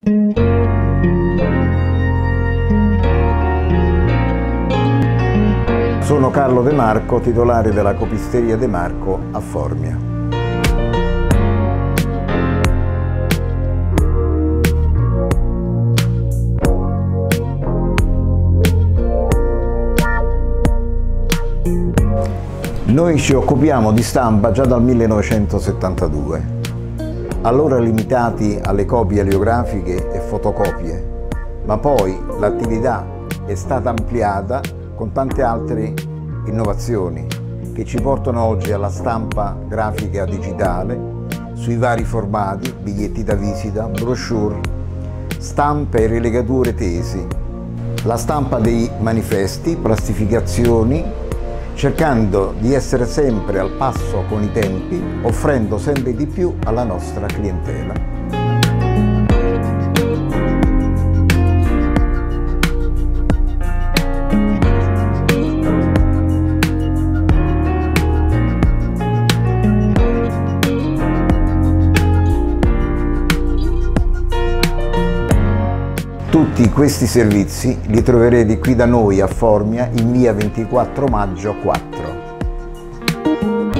Sono Carlo De Marco, titolare della copisteria De Marco a Formia. Noi ci occupiamo di stampa già dal 1972, allora limitati alle copie eliografiche e fotocopie, ma poi l'attività è stata ampliata con tante altre innovazioni che ci portano oggi alla stampa grafica digitale sui vari formati, biglietti da visita, brochure, stampe e rilegature tesi, la stampa dei manifesti, plastificazioni, cercando di essere sempre al passo con i tempi, offrendo sempre di più alla nostra clientela. Tutti questi servizi li troverete qui da noi a Formia in via 24 Maggio 4.